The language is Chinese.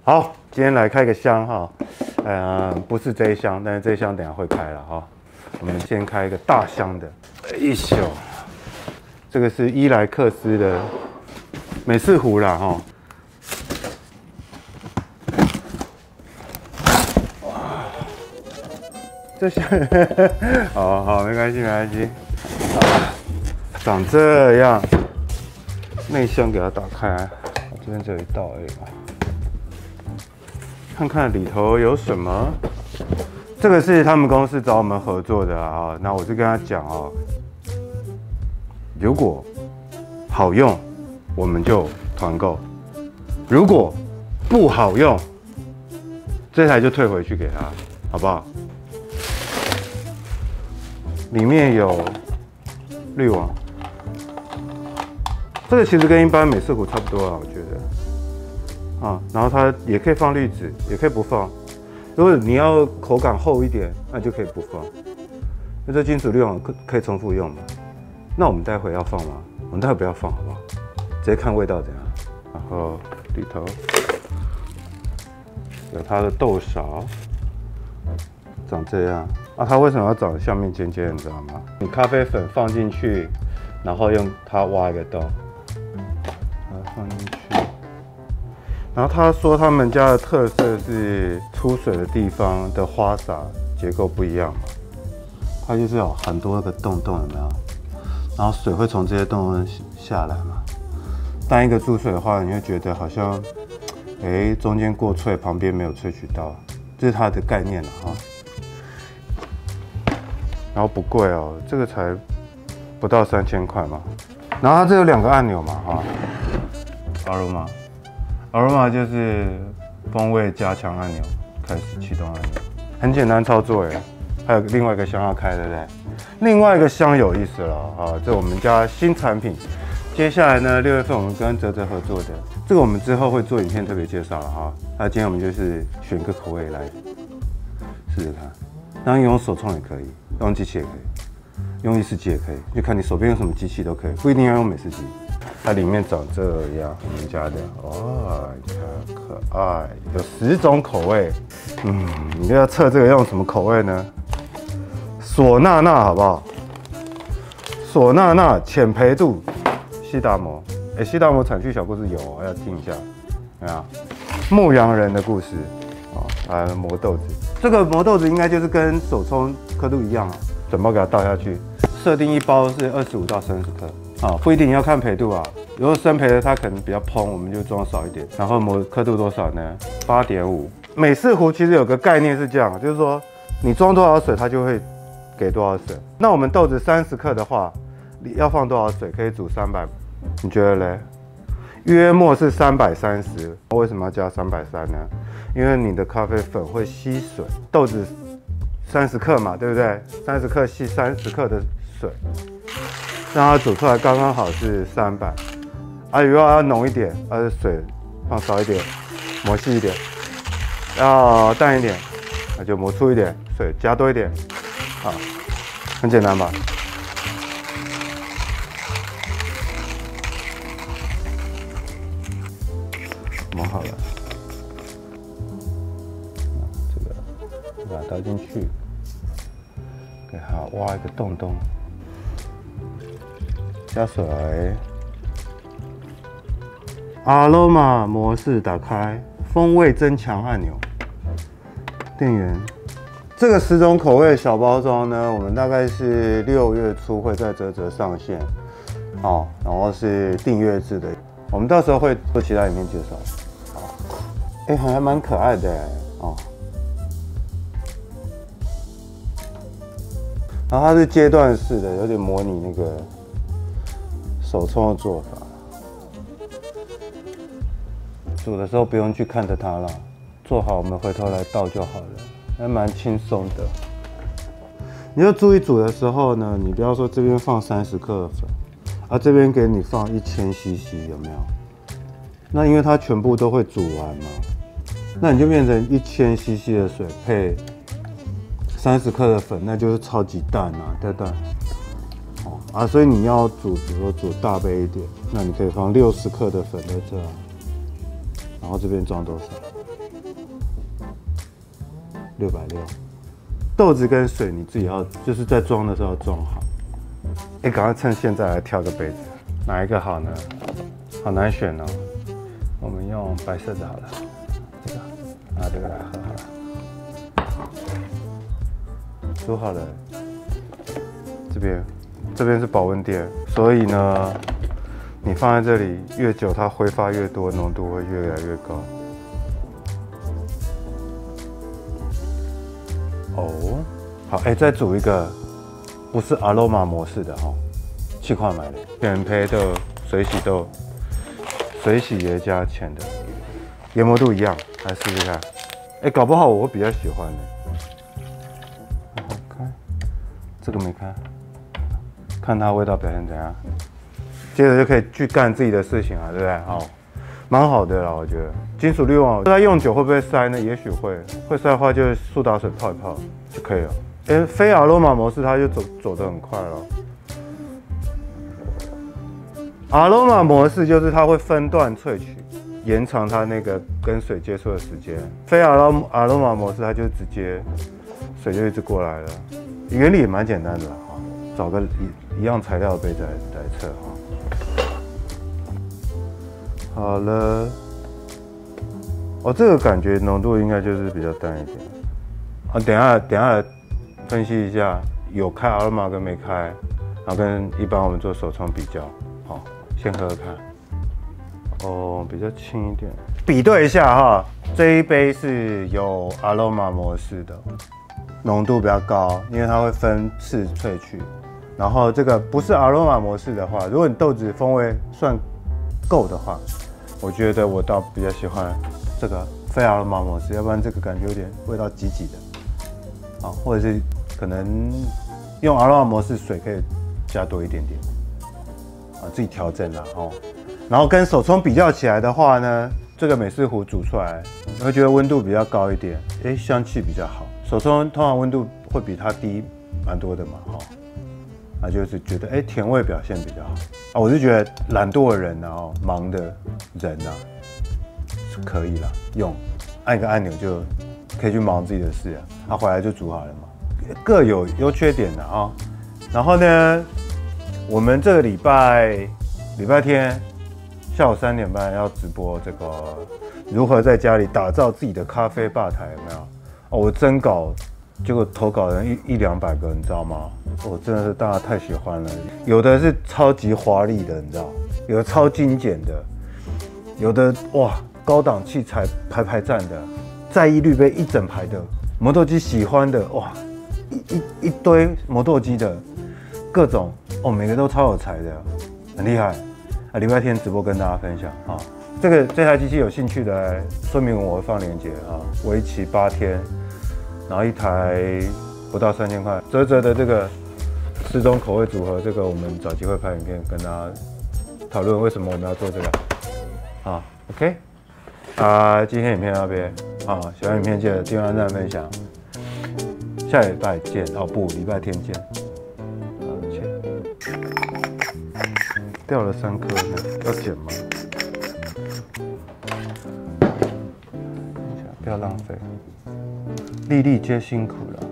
好，今天来开个箱哈，不是这一箱，但是这一箱等一下会开了哈。我们先开一个大箱的，这个是伊莱克斯的美式壶啦哈。这箱，好，没关系，长这样，内箱给它打开，这边只有一道而已嘛。看看里头有什么。这个是他们公司找我们合作的啊，那我就跟他讲哦，如果好用，我们就团购；如果不好用，这台就退回去给他，好不好？里面有滤网，这个其实跟一般美式壶差不多啊，我觉得。然后它也可以放滤纸，也可以不放。如果你要口感厚一点，那就可以不放。那这金属滤网可以重复用嘛？那我们待会要放吗？我们待会不要放，好不好？直接看味道怎样。然后里头有它的豆勺，长这样。它为什么要长下面尖尖？你知道吗？你咖啡粉放进去，然后用它挖一个洞，把它放进去。然后他说他们家的特色是出水的地方的花洒结构不一样嘛，它就是有很多个洞洞，有没有？然后水会从这些洞洞下来嘛。单一个注水的话，你会觉得好像，中间过萃，旁边没有萃取到，这是它的概念了哈。然后不贵哦，这个才不到3000块嘛。然后它这有2个按钮嘛哈 ，Aroma 就是风味加强按钮，开始启动按钮，很简单操作耶。还有另外一个箱要开，对不对？另外一个箱有意思了啊，这我们家新产品。接下来呢，6月份我们跟泽泽合作的，这个我们之后会做影片特别介绍了哈。那今天我们就是选个口味来试试看，当然用手冲也可以，用机器也可以，用意式机也可以，就看你手边有什么机器都可以，不一定要用美式机。它里面长这样，我们家的你看可爱，有10种口味。你要测这个用什么口味呢？索娜娜好不好？索娜娜浅焙度，西达摩。西达摩产区小故事有，要听一下。有没有？牧羊人的故事磨豆子。这个磨豆子应该就是跟手冲刻度一样啊，整包给它倒下去。设定一包是25到30克。不一定要看焙度啊。如果生焙的它可能比较蓬，我们就装少一点。然后磨刻度多少呢？8.5。美式壶其实有个概念是这样，就是说你装多少水，它就会给多少水。那我们豆子30克的话，要放多少水可以煮300？你觉得嘞？约莫是330。为什么要加330呢？因为你的咖啡粉会吸水，豆子30克嘛，对不对？30克吸30克的水。让它煮出来刚刚好是300，如果要浓一点，水放少一点，磨细一点；要淡一点，那就磨粗一点，水加多一点，很简单吧？磨好了，这个把它倒进去，给它挖一个洞洞。加水 ，Aroma 模式打开，风味增强按钮，电源。这个10种口味的小包装呢，我们大概是6月初会在泽泽上线，然后是订阅制的，我们到时候会做其他影片介绍。还蛮可爱的然后它是阶段式的，有点模拟那个手冲的做法。煮的时候不用去看着它了，做好我们回头来倒就好了，还蛮轻松的。你就注意煮的时候呢，你不要说这边放30克的粉，这边给你放1000 CC， 有没有？那因为它全部都会煮完嘛，那你就变成1000 CC 的水配30克的粉，那就是超级淡对不对？所以你要煮，比如说煮大杯一点，那你可以放60克的粉在这，然后这边装多少 660。豆子跟水你自己要就是在装的时候要装好。哎，赶快趁现在来挑个杯子，哪一个好呢？好难选哦。我们用白色的好了，这个，拿这个来喝好了。煮好了，这边是保温垫，所以呢，你放在这里越久，它挥发越多，浓度会越来越高。哦，好，哎，再煮一个，不是 aroma 模式的哈，去块买的，浅焙豆、水洗豆、水洗耶加浅的，研磨度一样，来试试看。哎，搞不好我会比较喜欢的。开，这个没开，看它味道表现怎样。接着就可以去干自己的事情了，对不对？好，蛮好的啦，我觉得。金属滤网它用久会不会塞呢？也许会，会塞的话就苏打水泡一泡就可以了。哎，非aroma模式它就走得很快了。aroma 模式就是它会分段萃取，延长它那个跟水接触的时间。非aroma模式它就直接水就一直过来了，原理也蛮简单的哈。找个一样材料的杯子来测哈。好了，哦，这个感觉浓度应该就是比较淡一点。啊，等一下分析一下有开 aroma 跟没开，然后跟一般我们做手冲比较。好，先喝喝看。哦，比较轻一点。比对一下哈，这一杯是有 aroma 模式的，浓度比较高，因为它会分次萃取。然后这个不是 aroma 模式的话，如果你豆子风味算够的话，我觉得我倒比较喜欢这个非 aroma 模式，要不然这个感觉有点味道挤挤的，啊，或者是可能用 aroma 模式水可以加多一点点，啊，自己调整啦哦。然后跟手冲比较起来的话呢，这个美式壶煮出来，你会觉得温度比较高一点，哎，香气比较好。手冲通常温度会比它低蛮多的嘛，哈。啊，就是觉得甜味表现比较好啊，我是觉得懒惰的人啊，忙的人啊，是可以啦，用按一个按钮就可以去忙自己的事啊，他回来就煮好了嘛，各有优缺点的啊。然后呢，我们这个礼拜天下午3点半要直播这个如何在家里打造自己的咖啡吧台，有没有？哦，我征稿。结果投稿人100-200个，你知道吗？我真的是大家太喜欢了。有的是超级华丽的，你知道；有的超精简的；有的哇高档器材排站的，在意滤杯一整排的，磨豆机喜欢的哇一堆磨豆机的，各种哦，每个都超有才的，很厉害啊！礼拜天直播跟大家分享啊。这台机器有兴趣的，说明我会放链接啊，为期8天。然后一台不到3000块，泽的这个4种口味组合，这个我们找机会拍影片跟大家讨论为什么我们要做这个。好 ，OK， 今天影片到这边，喜欢影片记得订阅、按赞、分享。下礼拜见，哦不，礼拜天见。好，切。掉了3颗呢，要捡吗？不要浪费。粒粒皆辛苦了。